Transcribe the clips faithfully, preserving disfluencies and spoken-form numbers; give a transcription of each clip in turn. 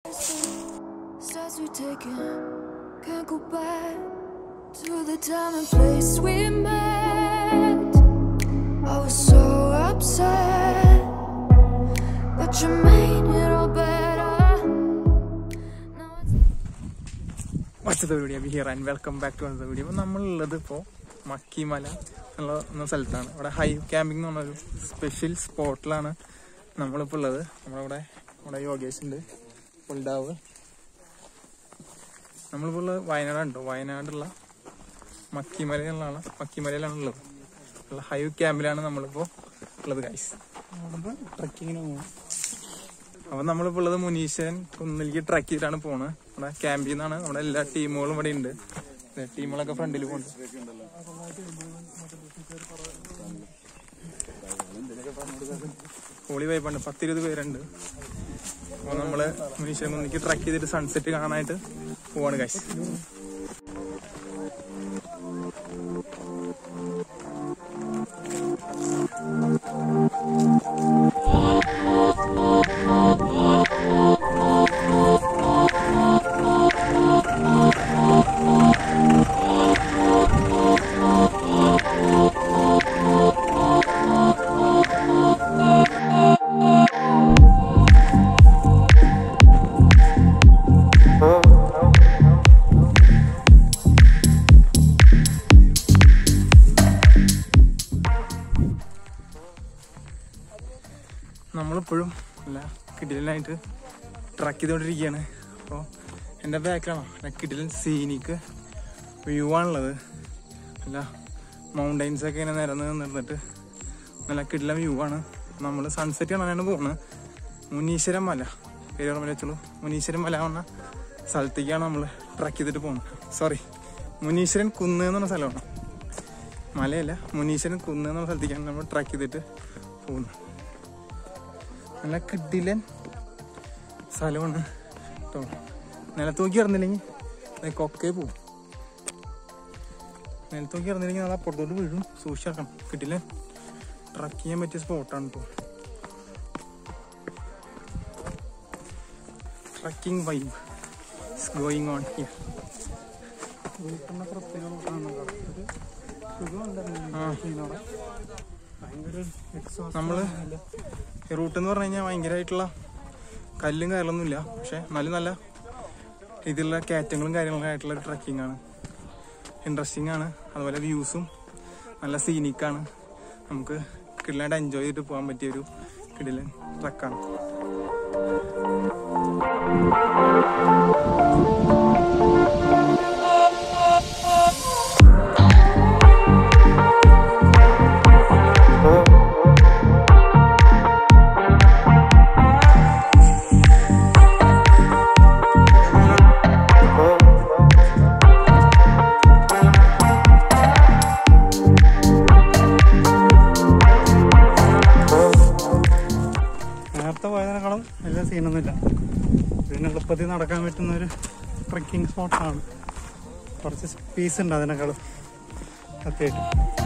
Can't go back to the time and place we met. I was so upset, but you made it all better. What's the video? I'm here and welcome back to another video. We are Makkimala എന്ന സ്ഥലത്താണ്. ഇവിടെ hive camping എന്ന് പറഞ്ഞൊരു special സ്പോട്ടിലാണ് നമ്മളിപ്പോൾ ഉള്ളത്. നമ്മളിവിടെ ഇവിടെ യോഗേഷ് ഉണ്ട്, പുൽഡാവ്. നമ്മളിപ്പോൾ ഉള്ളത് വയനാടാണ് കേട്ടോ. വയനാടുള്ള മക്കിമലയിലാണ് മക്കിമലയിലാണ് ഉള്ളത്. ഉള്ള ഹൈവ് ക്യാമ്പിലാണ് നമ്മളിപ്പോൾ ഉള്ളത് ഗൈസ്. ട്രക്കിങ്ങിന് പോകും. അപ്പം നമ്മളിപ്പോൾ ഉള്ളത് മുനീശ്വരൻ കുന്നിലേക്ക് ട്രക്ക് ചെയ്തിട്ടാണ് പോകുന്നത്. ഇവിടെ ക്യാമ്പിൽ നിന്നാണ്. നമ്മുടെ എല്ലാ ടീമുകളും ഇവിടെ ഉണ്ട്. ടീമുകളൊക്കെ ഫ്രണ്ടിൽ പോകുന്നുണ്ട്. ഹോളി വൈബാണ്. പത്തിരുപത് പേരുണ്ട്. അപ്പോൾ നമ്മള് മുനീശ്വരൻ കുന്നിക്ക് ട്രക്ക് ചെയ്തിട്ട് സൺസെറ്റ് കാണാനായിട്ട് പോവാണ് ഗൈസ്. നമ്മളിപ്പോഴും അല്ല കിടിലനായിട്ട് ട്രക്ക് ചെയ്തുകൊണ്ടിരിക്കുകയാണ്. അപ്പോൾ എൻ്റെ ബാക്കിലാണോ അല്ല കിടിലൻ സീനിക്ക് വ്യൂ ആണുള്ളത്. അല്ല മൗണ്ടൈൻസൊക്കെ ഇങ്ങനെ നിരന്ന് നിന്നിട്ട് നല്ല കിടിലൻ വ്യൂ ആണ്. നമ്മൾ സൺസെറ്റ് കാണാനാണ് പോകുന്നത്. മുനീശ്വരം മല, പേര് ഓർമ്മ വെച്ചോളൂ. മുനീശ്വരം മല പറഞ്ഞ സ്ഥലത്തേക്കാണ് നമ്മൾ ട്രക്ക് ചെയ്തിട്ട് പോകുന്നത്. സോറി, മുനീശ്വരൻ കുന്ന് എന്ന് പറഞ്ഞ സ്ഥലമാണ്. മലയല്ല, മുനീശ്വരൻ കുന്ന് എന്ന് പറഞ്ഞ സ്ഥലത്തേക്കാണ് നമ്മൾ ട്രക്ക് ചെയ്തിട്ട് പോകുന്നത്. നല്ല കിടിലൻ സ്ഥലമാണ് കേട്ടോ. നിലത്ത് നോക്കി കിടന്നില്ലെങ്കിൽ കൊക്കേ പോവും. നിലത്ത് നോക്കി കിടന്നില്ലെങ്കിൽ അത് അപ്പുറത്തോട്ട് വീഴും. സൂക്ഷിക്കണം. കിടിലൻ ട്രക്ക് ചെയ്യാൻ പറ്റിയ സ്പോട്ടാണ് ഇപ്പോൾ. Trekking vibe is going on here. നമ്മള് റൂട്ട് എന്ന് പറഞ്ഞു കഴിഞ്ഞാൽ ഭയങ്കരമായിട്ടുള്ള കല്ലും കാര്യങ്ങളൊന്നുമില്ല. പക്ഷെ നല്ല നല്ല രീതിയിലുള്ള കയറ്റങ്ങളും കാര്യങ്ങളൊക്കെ ആയിട്ടുള്ള ഒരു ട്രക്കിംഗ് ആണ്. ഇൻട്രസ്റ്റിംഗ് ആണ്. അതുപോലെ വ്യൂസും നല്ല സീനിക്കാണ്. നമുക്ക് കിടിലായിട്ട് എൻജോയ് ചെയ്തിട്ട് പോകാൻ പറ്റിയൊരു കിടിലൻ ട്രക്കാണ്. നേരത്തെ പോയതിനേക്കാളും വലിയ സീനൊന്നുമില്ല. ഇതിന് എളുപ്പത്തിൽ നടക്കാൻ പറ്റുന്ന ഒരു ട്രക്കിംഗ് സ്പോട്ടാണ്. കുറച്ച് പീസ് ഉണ്ട് അതിനേക്കാളും അത്യാവശ്യം.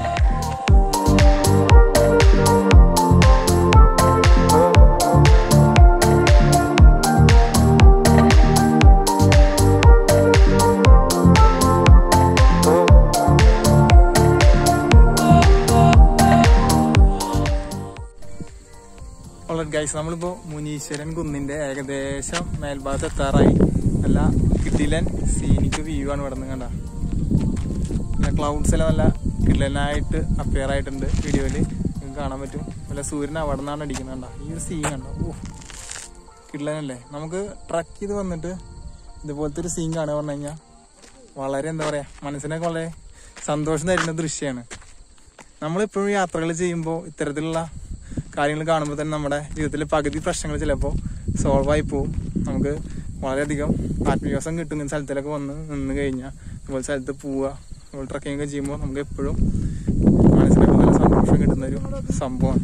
ഗൈസ്, നമ്മളിപ്പോ മുനീശ്വരൻ കുന്നിന്റെ ഏകദേശം മേൽഭാഗത്ത് എത്താറായി. നല്ല കിടിലൻ സീനിക്ക് വ്യൂ ആണ് ഇവിടെ നിന്ന്. കണ്ട ക്ലൗഡ്സ് എല്ലാം നല്ല കിടിലനായിട്ട് അപ്പിയർ ആയിട്ടുണ്ട്. വീഡിയോയില് നിങ്ങൾക്ക് കാണാൻ പറ്റും. നല്ല സൂര്യൻ അവിടെ നിന്നാണ് അടിക്കുന്നത്. കണ്ട ഈ ഒരു സീൻ കണ്ടോ? ഓ കിടിലനല്ലേ. നമുക്ക് ട്രക്ക് ചെയ്ത് വന്നിട്ട് ഇതുപോലത്തെ ഒരു സീൻ കാണുക പറഞ്ഞു കഴിഞ്ഞാൽ വളരെ എന്താ പറയാ, മനസ്സിനൊക്കെ വളരെ സന്തോഷം തരുന്ന ദൃശ്യമാണ്. നമ്മളിപ്പോഴും യാത്രകൾ ചെയ്യുമ്പോൾ ഇത്തരത്തിലുള്ള കാര്യങ്ങൾ കാണുമ്പോൾ തന്നെ നമ്മുടെ ജീവിതത്തിലെ പകുതി പ്രശ്നങ്ങൾ ചിലപ്പോൾ സോൾവ് ആയി പോവും. നമുക്ക് വളരെയധികം ആത്മവിശ്വാസം കിട്ടും. ഇങ്ങനെ സ്ഥലത്തിലൊക്കെ വന്ന് നിന്ന് കഴിഞ്ഞാൽ ഇതുപോലെ സ്ഥലത്ത് പോവുക, അതുപോലെ ട്രക്കിംഗ് ഒക്കെ ചെയ്യുമ്പോൾ നമുക്ക് എപ്പോഴും മനസ്സിനൊക്കെ നല്ല സന്തോഷം കിട്ടുന്ന ഒരു സംഭവമാണ്.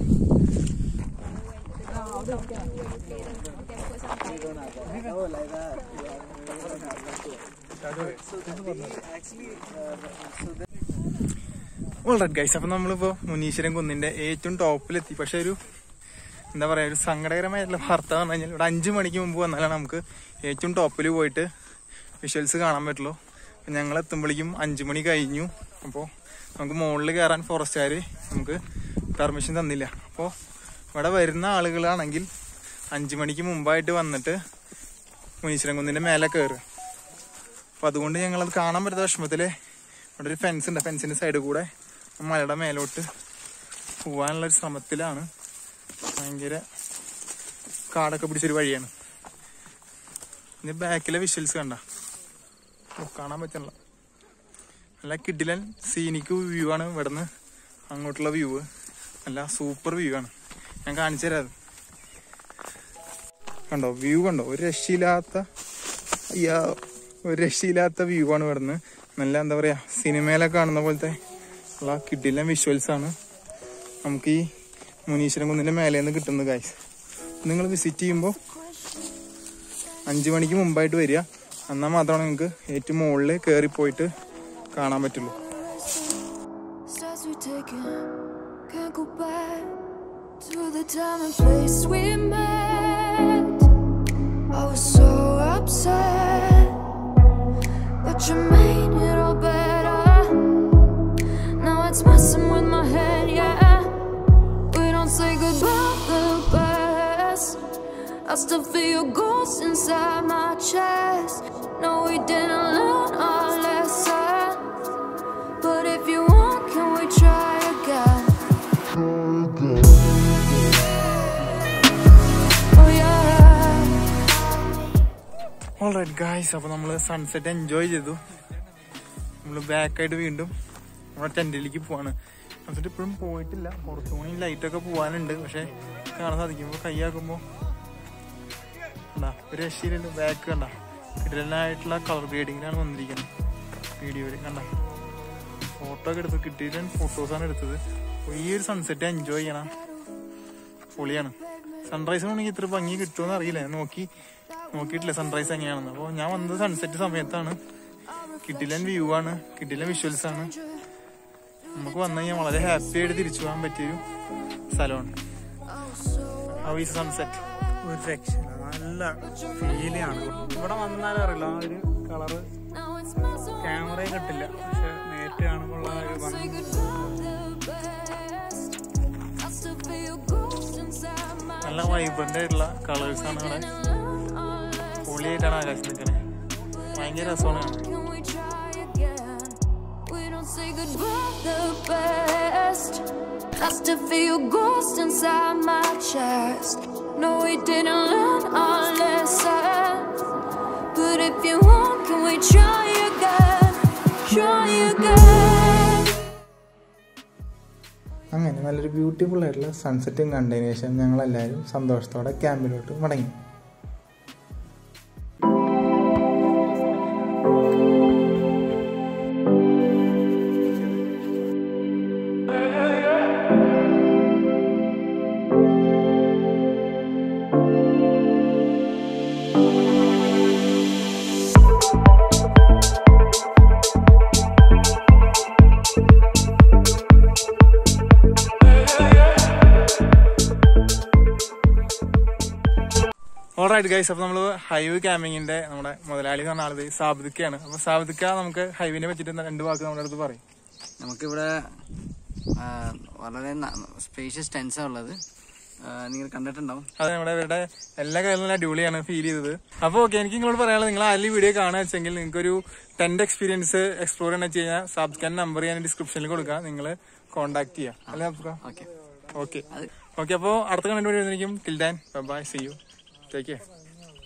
ഓൾറൈറ്റ് ഗൈസ്, അപ്പൊ നമ്മളിപ്പോ മുനീശ്വരൻ കുന്നിന്റെ ഏറ്റവും ടോപ്പിലെത്തി. പക്ഷെ ഒരു എന്താ പറയാ, ഒരു സങ്കടകരമായിട്ടുള്ള വാർത്ത പറഞ്ഞു കഴിഞ്ഞാൽ ഇവിടെ അഞ്ചു മണിക്ക് മുമ്പ് വന്നാലാണ് നമുക്ക് ഏറ്റവും ടോപ്പിൽ പോയിട്ട് വിഷ്വൽസ് കാണാൻ പറ്റുള്ളൂ. അപ്പം ഞങ്ങൾ എത്തുമ്പോഴേക്കും അഞ്ച് മണി കഴിഞ്ഞു. അപ്പോൾ നമുക്ക് മുകളിൽ കയറാൻ ഫോറസ്റ്റുകാർ നമുക്ക് പെർമിഷൻ തന്നില്ല. അപ്പോൾ ഇവിടെ വരുന്ന ആളുകളാണെങ്കിൽ അഞ്ച് മണിക്ക് മുമ്പായിട്ട് വന്നിട്ട് മുനീശ്വരം കുന്നിൻ്റെ മേലെ കയറുക. അപ്പോൾ അതുകൊണ്ട് ഞങ്ങളത് കാണാൻ പറ്റാത്ത വിഷമത്തിൽ ഇവിടെ ഒരു ഫെൻസ് ഉണ്ട്. ഫെൻസിൻ്റെ സൈഡിൽ കൂടെ മലയുടെ മേലോട്ട് പോകാനുള്ളൊരു ശ്രമത്തിലാണ്. ഭയങ്കര കാടൊക്കെ പിടിച്ചൊരു വഴിയാണ്. ഇനി ബാക്കിലെ വിഷ്വൽസ് കണ്ട കാണാൻ പറ്റണില്ല. നല്ല കിഡിലൻ സീനിക്ക് വ്യൂ ആണ്. ഇവിടുന്ന് അങ്ങോട്ടുള്ള വ്യൂ നല്ല സൂപ്പർ വ്യൂ ആണ്. ഞാൻ കാണിച്ചു തരാം. അത് കണ്ടോ വ്യൂ കണ്ടോ? ഒരു രക്ഷയില്ലാത്ത അയ്യാ ഒരു രക്ഷയില്ലാത്ത വ്യൂ ആണ് ഇവിടുന്ന്. നല്ല എന്താ പറയാ സിനിമയിലൊക്കെ കാണുന്ന പോലത്തെ ഉള്ള കിഡിലൻ വിഷ്വൽസ് ആണ് നമുക്ക് ഈ മുനീശ്വരം കുന്നിന്റെ മേലെ നിന്ന് കിട്ടുന്നത്. ഗൈസ് നിങ്ങൾ വിസിറ്റ് ചെയ്യുമ്പോൾ അഞ്ചു മണിക്ക് മുമ്പായിട്ട് വരിക. എന്നാൽ മാത്രമാണ് നിങ്ങൾക്ക് ഏറ്റവും മുകളിൽ കയറി പോയിട്ട് കാണാൻ പറ്റുള്ളൂ. I was so upset, but you made it all better. Now it's messing with my head, yeah. We don't say goodbye the best. I still feel your ghost inside my chest. No, we didn't learn our lesson, but if you want, can we try again? Oh yeah. Alright guys, അപ്പോൾ നമ്മൾ sunset enjoy ചെയ്തു. നമ്മൾ ബാക്കായിട്ട് വീണ്ടും നമ്മുടെ ടെൻറ്റിലേക്ക് പോവാണ്. Sunset ഇപ്പോഴും പോയിട്ടില്ല. പുറത്തു പോയി ലൈറ്റൊക്കെ പോകാനുണ്ട്. പക്ഷെ കാണാൻ സാധിക്കുമ്പോൾ കൈയാക്കുമ്പോൾ കണ്ടാ ഒരു രക്ഷയിലുണ്ട്. ബാക്ക് കണ്ട കിടലായിട്ടുള്ള കളർ ഗ്രേഡിങ്ങിലാണ് വന്നിരിക്കുന്നത് വീഡിയോയിൽ. കണ്ട ഫോട്ടോ ഒക്കെ എടുത്ത് കിട്ടിയിട്ട് ഫോട്ടോസാണ് എടുത്തത്. അപ്പോൾ ഈ ഒരു സൺസെറ്റ് എൻജോയ് ചെയ്യണം. പൊളിയാണ്. സൺറൈസിനാണെങ്കിൽ ഇത്ര ഭംഗി കിട്ടുമെന്ന് അറിയില്ല. നോക്കി നോക്കിയിട്ടില്ല സൺറൈസ് എങ്ങനെയാണെന്ന്. അപ്പോൾ ഞാൻ വന്നത് സൺസെറ്റ് സമയത്താണ്. കിഡിലൻ വ്യൂ ആണ്, കിഡിലൻ വിഷ്വൽസ് ആണ്. നമുക്ക് വന്നു കഴിഞ്ഞാൽ വളരെ ഹാപ്പി ആയിട്ട് തിരിച്ചു പോകാൻ പറ്റിയൊരു സ്ഥലമാണ്. How is sunset? ഒരു രക്ഷ നല്ല ഫീലിംഗ് ആണ്. ഇവിടെ വന്നാലും അറിയില്ല ആ ഒരു കളറ് ക്യാമറയും കിട്ടില്ല. പക്ഷെ നേരിട്ട് കാണുമ്പോൾ ആ ഒരു ഭംഗി നല്ല വൈബ്രന്റ് ആയിട്ടുള്ള കളേഴ്സ് ആണ് ഇവിടെ. പൊളിയായിട്ടാണ് ആകാശം നിൽക്കണേ. ഭയങ്കര രസമാണ്. I still feel your ghost inside my chest. No, we didn't learn our lesson, but if you want, can we try again? Try again. അങ്ങനെ നല്ലൊരു ബ്യൂട്ടിഫുൾ ആയിട്ടുള്ള സൺസെറ്റും കണ്ടതിന് ശേഷം ഞങ്ങളെല്ലാവരും സന്തോഷത്തോടെ ക്യാമ്പിലോട്ട് മടങ്ങി. ഓൾറൈറ്റ് ഗൈസ്, അപ്പോൾ നമ്മൾ ഹൈവ് ക്യാമ്പിങ്ങിന്റെ നമ്മുടെ മുതലാളി എന്ന് പറഞ്ഞ ആളത് സാബിദിക്കയാണ്. അപ്പോൾ സാബിദിക്ക നമുക്ക് ഹൈവിനെ പറ്റിയിട്ട് രണ്ട് വാക്ക് നമ്മുടെ അടുത്ത് പറയും. നമുക്കിവിടെ വളരെ സ്പേഷ്യസ് ടെൻസാണ് ഉള്ളത്. നിങ്ങൾ കണ്ടിട്ടുണ്ടാവും. അതെ, നമ്മുടെ ഇവരുടെ എല്ലാ കാര്യങ്ങളും അടിപൊളിയാണ് ഫീൽ ചെയ്തത്. അപ്പോൾ ഓക്കെ, എനിക്ക് നിങ്ങളോട് പറയാനുള്ളത്, നിങ്ങൾ ആദ്യം വീഡിയോ കാണുക വെച്ചെങ്കിൽ നിങ്ങൾക്കൊരു ടെന്റ് എക്സ്പീരിയൻസ് എക്സ്പ്ലോർ ചെയ്യാൻ വെച്ച് കഴിഞ്ഞാൽ സാബിദിക്കാൻ നമ്പർ ഞാൻ ഡിസ്ക്രിപ്ഷനിൽ കൊടുക്കാം. നിങ്ങൾ കോൺടാക്ട് ചെയ്യാം അല്ലേ സാബിദിക്ക? ഓക്കെ ഓക്കെ ഓക്കെ അപ്പോൾ അടുത്ത കണ്ടിട്ട് വരുന്നതായിരിക്കും. Till then bye, see you, take care.